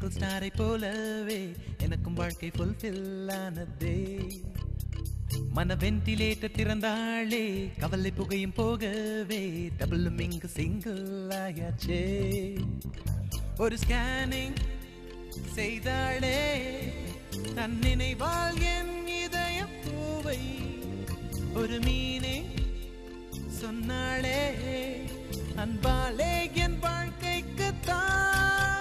Twinkle ஸ்டாரை போலவே எனக்கும் வாழ்க்கை ஃபுல்ஃபில் ஆனதே. மன வென்டிலேட்டர் திறந்தாளே, கவலை புகையும் போகவே டபுளும் இங்கு சிங்கிள் ஆயாச்சே. ஒரு ஸ்கேனிங் செய்தாளே, தன் நினைவால் என் இதய பூவை ஒரு மீனே சொன்னாளே, அன்பாலே என் வாழ்க்கைக்கு தான்.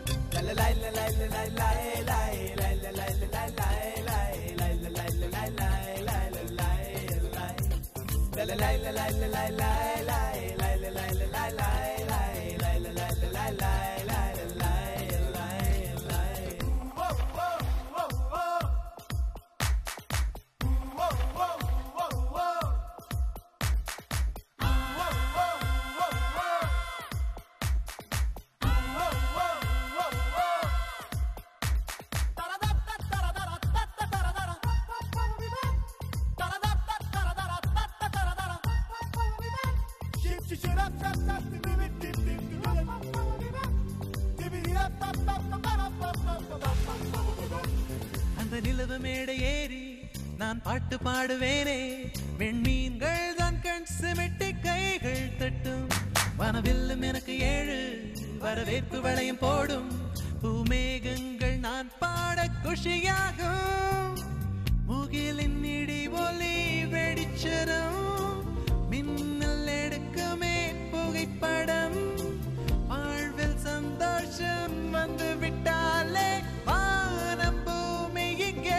அந்த நிலவு மேடை ஏறி நான் பாட்டு பாடுவேனே, வெண்மீன்கள் தான் கண் சிமிட்டி கைகள் தட்டும். வனவில்லும் எனக்கு 7 வரவேற்பு வளையம் போடும். பூமேகங்கள் நான் பாட குஷியாகும். முகிலின் இடி ஒலி வெடிச்சரும், மின்னல் எடுக்குமே புகைப்படம். வாழ்வில் சந்தோஷம் வந்து விட்டாலே வானம் பூமி இங்கே.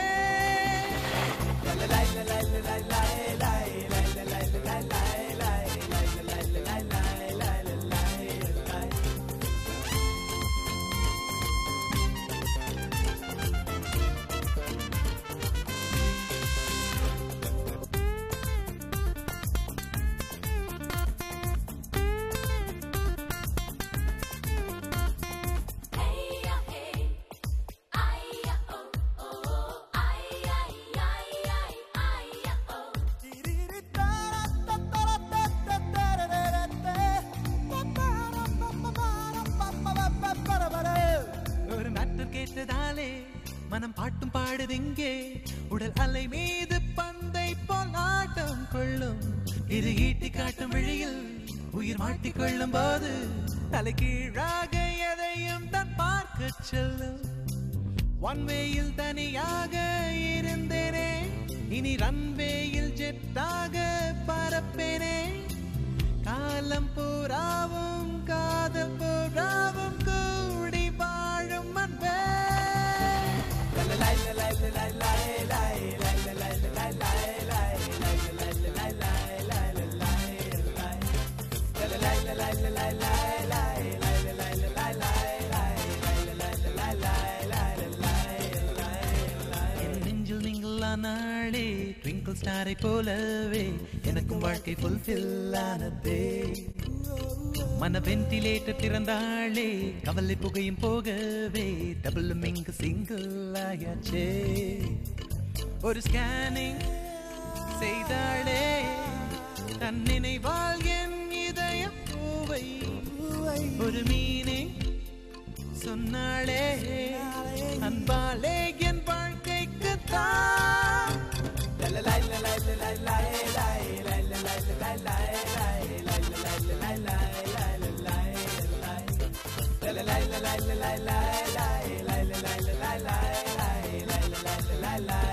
கேட்டதாலே மனம் பாட்டும் பாடுதிங்கே, உடல் அலை மீது பந்தை போல் ஆட்டம் கொள்ளும். இது ஈட்டி காட்டும் வழியில் உயிர் மாட்டிக்கொள்ளும் போது தலை கீழாக எதையும் தான் பார்க்க செல்லும். ஒன்வேயில் தனியாக இருந்தேனே, இனி ரன்வேயில் ஜெட்டாக பறப்பேனே. காலம் பூராவும் காதல் பூராவும் கூடி வாழும் அன்பே. நெஞ்சில் மிங்கிள் ஆனாளே, ட்விங்கிள் ஸ்டாரை போலவே எனக்கும் வாழ்க்கை ஃபுல்ஃபில் ஆனதே. மன வென்டிலேட்டர் திறந்தாளே, கவலை புகையும் போகவே டபுளும் இங்கு சிங்கிள் ஆயாச்சே. ஒரு ஸ்கேனிங் செய்தாளே, தன் நினைவால் என் இதய பூவை ஒரு மீனே சொன்னாளே, அன்பாலே என் வாழ்க்கைக்கு தான். La